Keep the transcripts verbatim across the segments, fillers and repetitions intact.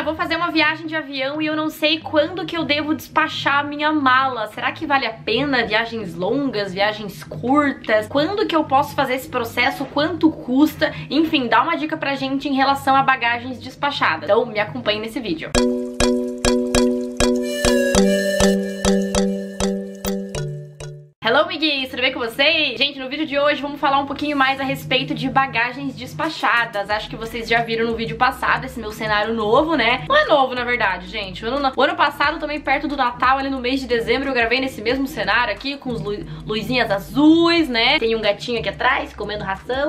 Bruna, vou fazer uma viagem de avião e eu não sei quando que eu devo despachar a minha mala. Será que vale a pena? Viagens longas, viagens curtas? Quando que eu posso fazer esse processo? Quanto custa? Enfim, dá uma dica pra gente em relação a bagagens despachadas. Então me acompanhe nesse vídeo. Hello, amiguinhos, tudo bem com vocês? Gente, no vídeo de hoje vamos falar um pouquinho mais a respeito de bagagens despachadas. Acho que vocês já viram no vídeo passado esse meu cenário novo, né? Não é novo, na verdade, gente. O ano, o ano passado, também perto do Natal, ali no mês de dezembro, eu gravei nesse mesmo cenário aqui, com os lu luzinhas azuis, né? Tem um gatinho aqui atrás, comendo ração.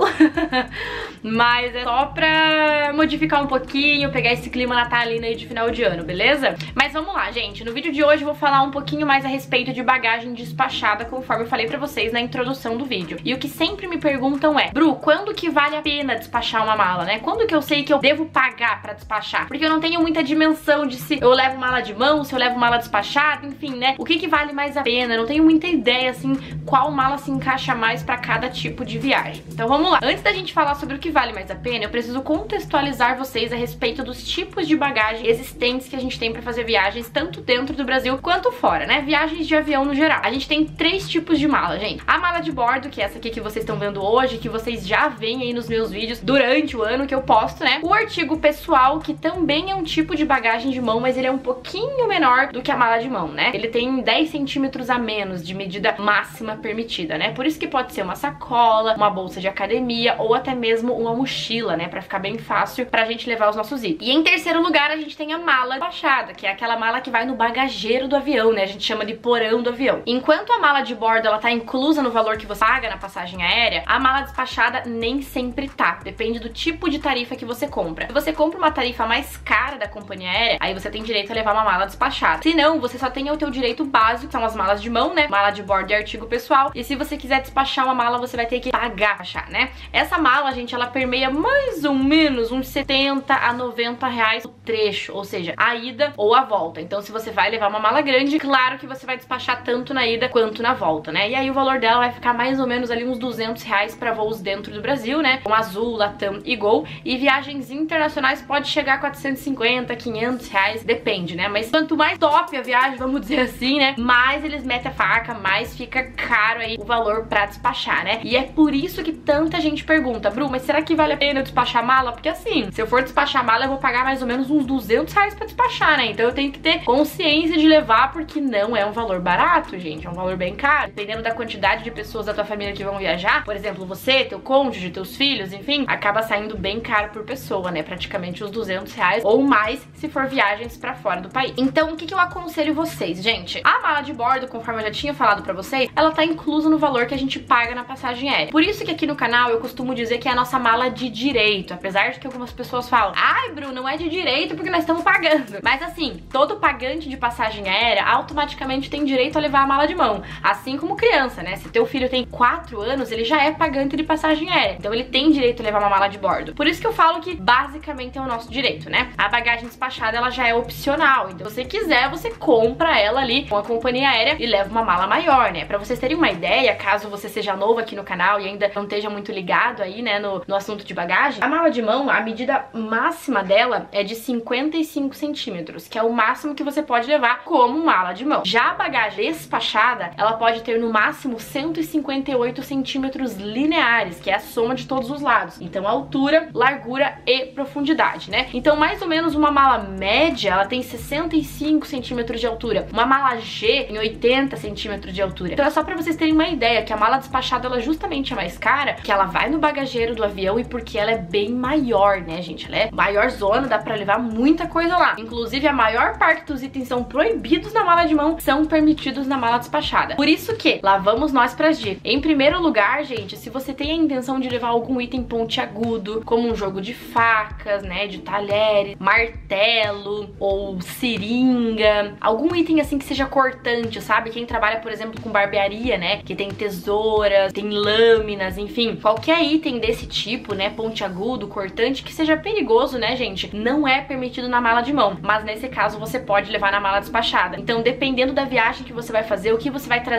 Mas é só pra modificar um pouquinho, pegar esse clima natalino aí de final de ano, beleza? Mas vamos lá, gente. No vídeo de hoje eu vou falar um pouquinho mais a respeito de bagagem despachada, conforme eu falei pra vocês na introdução do vídeo. E o que sempre me perguntam é: Bru, quando que vale a pena despachar uma mala, né? Quando que eu sei que eu devo pagar pra despachar? Porque eu não tenho muita dimensão de se eu levo mala de mão, se eu levo mala despachada, enfim, né? O que que vale mais a pena? Eu não tenho muita ideia, assim, qual mala se encaixa mais pra cada tipo de viagem. Então vamos lá. Antes da gente falar sobre o que vale mais a pena, eu preciso contextualizar vocês a respeito dos tipos de bagagem existentes que a gente tem pra fazer viagens, tanto dentro do Brasil quanto fora, né? Viagens de avião no geral. A gente tem três tipos de mala, gente. A mala de bordo, que é essa aqui que vocês estão vendo hoje, que vocês já veem aí nos meus vídeos durante o ano que eu posto, né? O artigo pessoal, que também é um tipo de bagagem de mão, mas ele é um pouquinho menor do que a mala de mão, né? Ele tem dez centímetros a menos de medida máxima permitida, né? Por isso que pode ser uma sacola, uma bolsa de academia ou até mesmo uma mochila, né? Pra ficar bem fácil pra gente levar os nossos itens. E em terceiro lugar, a gente tem a mala despachada, que é aquela mala que vai no bagageiro do avião, né? A gente chama de porão do avião. Enquanto a mala de bordo, ela tá inclusa no valor que você paga na passagem aérea, a mala despachada nem sempre tá. Depende do tipo de tarifa que você compra. Se você compra uma tarifa mais cara da companhia aérea, aí você tem direito a levar uma mala despachada. Se não, você só tem o teu direito básico, que são as malas de mão, né? Mala de bordo e artigo pessoal. E se você quiser despachar uma mala, você vai ter que pagar, despachar, né? Essa mala, gente, ela permeia mais ou menos uns setenta a noventa reais o trecho, ou seja, a ida ou a volta. Então, se você vai levar uma mala grande, claro que você vai despachar tanto na ida quanto na volta, né? E aí o valor dela vai ficar mais ou menos ali uns duzentos reais para voos dentro do Brasil, né? Com Azul, Latam e Gol. E viagens internacionais pode chegar a quatrocentos e cinquenta, quinhentos reais, depende, né? Mas quanto mais top a viagem, vamos dizer assim, né? Mais eles metem a faca, mais fica caro aí o valor pra despachar, né? E é por isso que tanta gente pergunta: Bru, mas será que vale a pena eu despachar mala? Porque assim, se eu for despachar mala, eu vou pagar mais ou menos uns duzentos reais pra despachar, né? Então eu tenho que ter consciência de levar, porque não é um valor barato, gente. É um valor bem caro. Dependendo da quantidade de pessoas da tua família que vão viajar, por exemplo, você, teu cônjuge, teus filhos, enfim, acaba saindo bem caro por pessoa, né? Praticamente uns duzentos reais ou mais se for viagens pra fora do país. Então, o que que eu aconselho vocês, gente? A mala de bordo, conforme eu já tinha falado pra vocês, ela tá inclusa no valor que a gente paga na passagem aérea. Por isso que aqui no canal eu costumo dizer que é a nossa mala de direito, apesar de que algumas pessoas falam: ai, Bru, não é de direito porque nós estamos pagando. Mas assim, todo pagante de passagem aérea automaticamente tem direito a levar a mala de mão, assim como criança, né? Se teu filho tem quatro anos, ele já é pagante de passagem aérea, então ele tem direito a levar uma mala de bordo. Por isso que eu falo que basicamente é o nosso direito, né? A bagagem despachada, ela já é opcional, então se você quiser, você compra ela ali com a companhia aérea e leva uma mala maior, né? Pra vocês terem uma ideia, caso você seja novo aqui no canal e ainda não esteja muito ligado aí, né, no, no assunto de bagagem, a mala de mão, a medida máxima dela é de cinquenta e cinco centímetros, que é o máximo que você pode levar como mala de mão. Já a bagagem despachada, ela pode ter no máximo cento e cinquenta e oito centímetros lineares, que é a soma de todos os lados. Então, altura, largura e profundidade, né? Então, mais ou menos uma mala média, ela tem sessenta e cinco centímetros de altura. Uma mala G tem oitenta centímetros de altura. Então, é só pra vocês terem uma ideia que a mala despachada, ela justamente é mais cara, que ela vai no bagageiro do avião e porque ela é bem maior, né, gente? Ela é maior zona, dá pra levar muita coisa lá. Inclusive, a maior parte dos itens são proibidos na mala de mão, são permitidos na mala despachada. Por isso que, lá vamos nós pras dicas. Em primeiro lugar, gente, se você tem a intenção de levar algum item pontiagudo, como um jogo de facas, né, de talheres, martelo ou seringa, algum item assim que seja cortante, sabe? Quem trabalha, por exemplo, com barbearia, né, que tem tesouras, tem lâminas, enfim, qualquer item desse tipo, né, pontiagudo, cortante, que seja perigoso, né, gente, não é permitido na mala de mão, mas nesse caso você pode levar na mala despachada. Então, dependendo da viagem que você vai fazer, o que você vai trazer de souvenir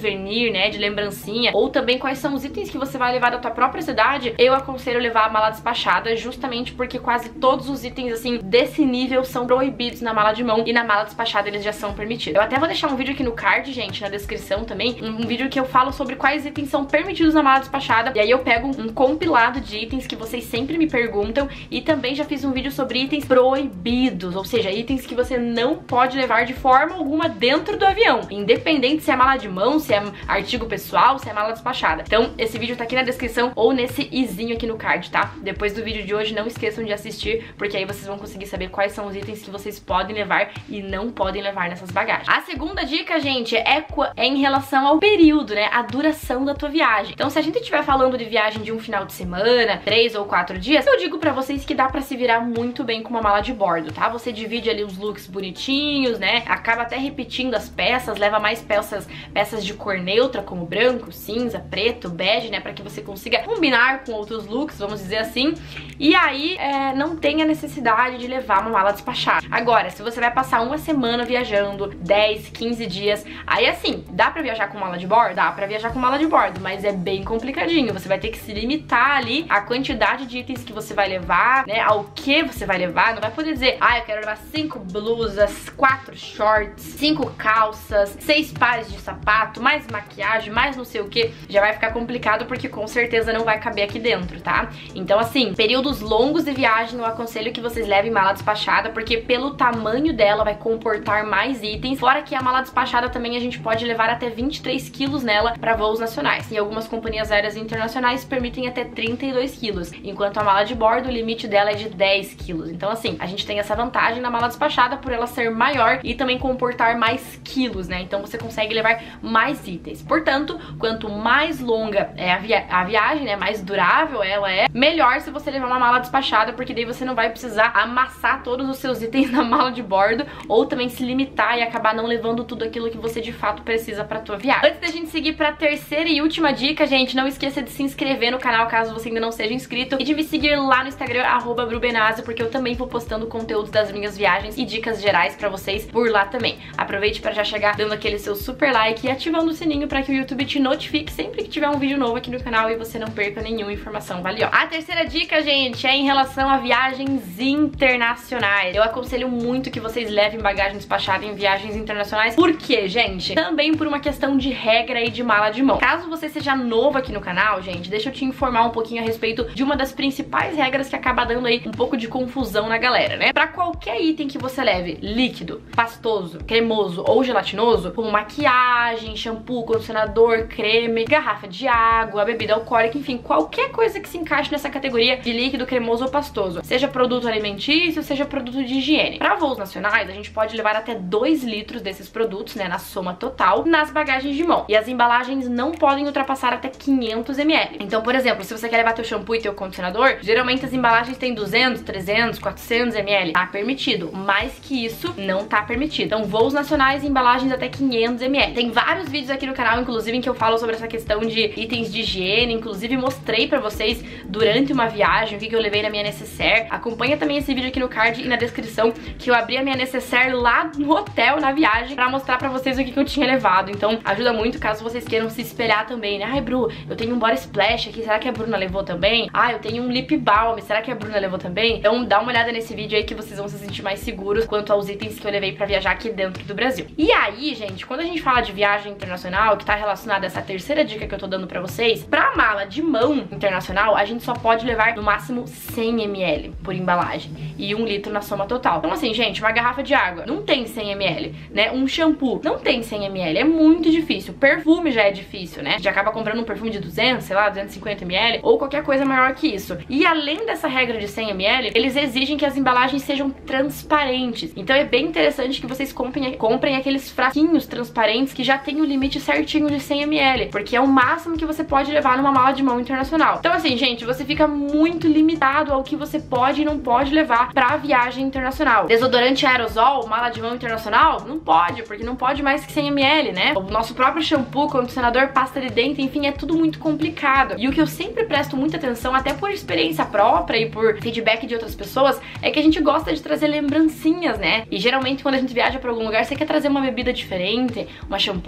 souvenir, né, de lembrancinha, ou também quais são os itens que você vai levar da tua própria cidade, eu aconselho levar a mala despachada, justamente porque quase todos os itens, assim, desse nível são proibidos na mala de mão, e na mala despachada eles já são permitidos. Eu até vou deixar um vídeo aqui no card, gente, na descrição também, um vídeo que eu falo sobre quais itens são permitidos na mala despachada, e aí eu pego um compilado de itens que vocês sempre me perguntam, e também já fiz um vídeo sobre itens proibidos, ou seja, itens que você não pode levar de forma alguma dentro do avião, independente se é mala de mão, se é artigo pessoal, se é mala despachada. Então esse vídeo tá aqui na descrição ou nesse izinho aqui no card, tá? Depois do vídeo de hoje, não esqueçam de assistir, porque aí vocês vão conseguir saber quais são os itens que vocês podem levar e não podem levar nessas bagagens. A segunda dica, gente, é, é em relação ao período, né? A duração da tua viagem. Então se a gente estiver falando de viagem de um final de semana, três ou quatro dias, eu digo pra vocês que dá pra se virar muito bem com uma mala de bordo, tá? Você divide ali os looks bonitinhos, né? Acaba até repetindo as peças, leva mais peças, peças de cor neutra, como branco, cinza, preto, bege, né? Pra que você consiga combinar com outros looks, vamos dizer assim. E aí, é, não tem a necessidade de levar uma mala despachada. Agora, se você vai passar uma semana viajando, dez, quinze dias, aí assim, dá pra viajar com mala de bordo? Dá pra viajar com mala de bordo, mas é bem complicadinho. Você vai ter que se limitar ali a quantidade de itens que você vai levar, né? Ao que você vai levar. Não vai poder dizer, ah, eu quero levar cinco blusas, quatro shorts, cinco calças, seis pares de sapato, mais maquiagem, mais não sei o que. Já vai ficar complicado porque com certeza não vai caber aqui dentro, tá? Então assim, períodos longos de viagem eu aconselho que vocês levem mala despachada, porque pelo tamanho dela vai comportar mais itens. Fora que a mala despachada também a gente pode levar até vinte e três quilos nela para voos nacionais. E algumas companhias aéreas internacionais permitem até trinta e dois quilos, enquanto a mala de bordo, o limite dela é de dez quilos. Então assim, a gente tem essa vantagem na mala despachada por ela ser maior e também comportar mais quilos, né? Então você consegue levar mais itens. Portanto, quanto mais longa é a, via a viagem, né, mais durável ela é, melhor se você levar uma mala despachada, porque daí você não vai precisar amassar todos os seus itens na mala de bordo, ou também se limitar e acabar não levando tudo aquilo que você de fato precisa pra tua viagem. Antes da gente seguir pra terceira e última dica, gente, não esqueça de se inscrever no canal caso você ainda não seja inscrito, e de me seguir lá no Instagram, arroba brubenazio, porque eu também vou postando conteúdos das minhas viagens e dicas gerais pra vocês por lá também. Aproveite pra já chegar dando aquele seu super like e ativando o sininho pra que o YouTube te notifique sempre que tiver um vídeo novo aqui no canal e você não perca nenhuma informação valiosa. A terceira dica, gente, é em relação a viagens internacionais. Eu aconselho muito que vocês levem bagagem despachada em viagens internacionais. Por quê, gente? Também por uma questão de regra e de mala de mão. Caso você seja novo aqui no canal, gente, deixa eu te informar um pouquinho a respeito de uma das principais regras que acaba dando aí um pouco de confusão na galera, né? Pra qualquer item que você leve, líquido, pastoso, cremoso ou gelatinoso, como maquiagem, shampoo, condicionador, creme, garrafa de água, bebida alcoólica, enfim, qualquer coisa que se encaixe nessa categoria de líquido, cremoso ou pastoso, seja produto alimentício, seja produto de higiene. Para voos nacionais, a gente pode levar até dois litros desses produtos, né, na soma total, nas bagagens de mão. E as embalagens não podem ultrapassar até quinhentos mililitros. Então, por exemplo, se você quer levar teu shampoo e teu condicionador, geralmente as embalagens têm duzentos, trezentos, quatrocentos mililitros. Tá permitido. Mais que isso, não tá permitido. Então, voos nacionais e embalagens até quinhentos mililitros. Tem vários vídeos aqui no canal, inclusive, em que eu falo sobre essa questão de itens de higiene. Inclusive, mostrei pra vocês durante uma viagem o que eu levei na minha necessaire. Acompanha também esse vídeo aqui no card e na descrição, que eu abri a minha necessaire lá no hotel, na viagem, pra mostrar pra vocês o que eu tinha levado. Então, ajuda muito caso vocês queiram se espelhar também, né? Ai, Bru, eu tenho um body splash aqui, será que a Bruna levou também? Ah, eu tenho um lip balm, será que a Bruna levou também? Então, dá uma olhada nesse vídeo aí que vocês vão se sentir mais seguros quanto aos itens que eu levei pra viajar aqui dentro do Brasil. E aí, gente, quando a gente fala de viagem internacional, que tá relacionada a essa terceira dica que eu tô dando pra vocês, pra mala de mão internacional, a gente só pode levar no máximo cem mililitros por embalagem e um litro na soma total. Então assim, gente, uma garrafa de água não tem cem mililitros, né? Um shampoo não tem cem mililitros, é muito difícil. Perfume já é difícil, né? A gente acaba comprando um perfume de duzentos, sei lá, duzentos e cinquenta mililitros ou qualquer coisa maior que isso. E além dessa regra de cem mililitros, eles exigem que as embalagens sejam transparentes. Então é bem interessante que vocês comprem, comprem aqueles fraquinhos transparentes que já tem o limite certinho de cem mililitros, porque é o máximo que você pode levar numa mala de mão internacional. Então assim, gente, você fica muito limitado ao que você pode e não pode levar pra viagem internacional. Desodorante aerosol, mala de mão internacional, não pode, porque não pode mais que cem mililitros, né? O nosso próprio shampoo, condicionador, pasta de dente, enfim, é tudo muito complicado. E o que eu sempre presto muita atenção, até por experiência própria e por feedback de outras pessoas, é que a gente gosta de trazer lembrancinhas, né? E geralmente quando a gente viaja pra algum lugar, você quer trazer uma bebida diferente, uma champanhe,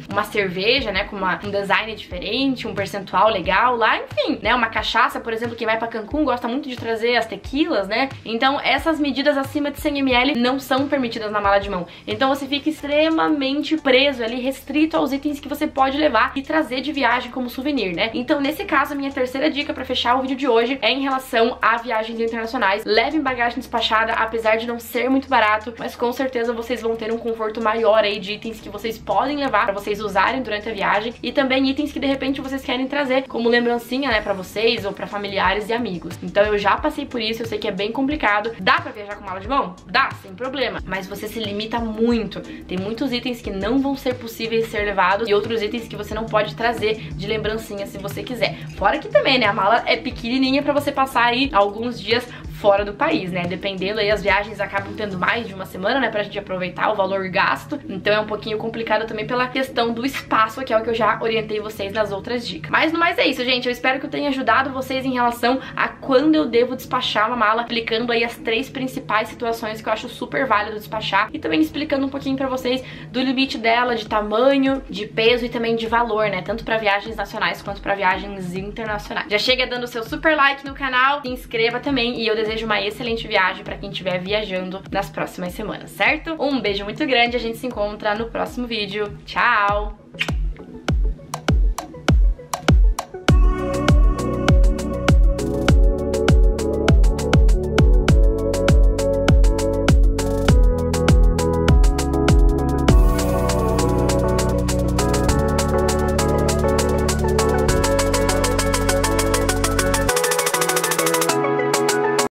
uma cerveja, né, com uma, um design diferente, um percentual legal lá, enfim, né, uma cachaça, por exemplo, quem vai pra Cancún gosta muito de trazer as tequilas, né, então essas medidas acima de cem mililitros não são permitidas na mala de mão, então você fica extremamente preso ali, restrito aos itens que você pode levar e trazer de viagem como souvenir, né, então nesse caso a minha terceira dica pra fechar o vídeo de hoje é em relação a viagens internacionais. Levem bagagem despachada, apesar de não ser muito barato, mas com certeza vocês vão ter um conforto maior aí de itens que vocês podem levar pra vocês usarem durante a viagem e também itens que de repente vocês querem trazer como lembrancinha, né, pra vocês ou pra familiares e amigos. Então eu já passei por isso, eu sei que é bem complicado. Dá pra viajar com mala de mão? Dá, sem problema, mas você se limita muito. Tem muitos itens que não vão ser possíveis ser levados e outros itens que você não pode trazer de lembrancinha se você quiser. Fora que também, né, a mala é pequenininha pra você passar aí alguns dias fora do país, né? Dependendo aí, as viagens acabam tendo mais de uma semana, né? Pra gente aproveitar o valor gasto. Então é um pouquinho complicado também pela questão do espaço, que é o que eu já orientei vocês nas outras dicas. Mas no mais é isso, gente. Eu espero que eu tenha ajudado vocês em relação a quando eu devo despachar uma mala, explicando aí as três principais situações que eu acho super válido despachar e também explicando um pouquinho pra vocês do limite dela, de tamanho, de peso e também de valor, né? Tanto pra viagens nacionais quanto pra viagens internacionais. Já chega dando seu super like no canal, se inscreva também e eu desejo Desejo uma excelente viagem pra quem estiver viajando nas próximas semanas, certo? Um beijo muito grande, a gente se encontra no próximo vídeo. Tchau!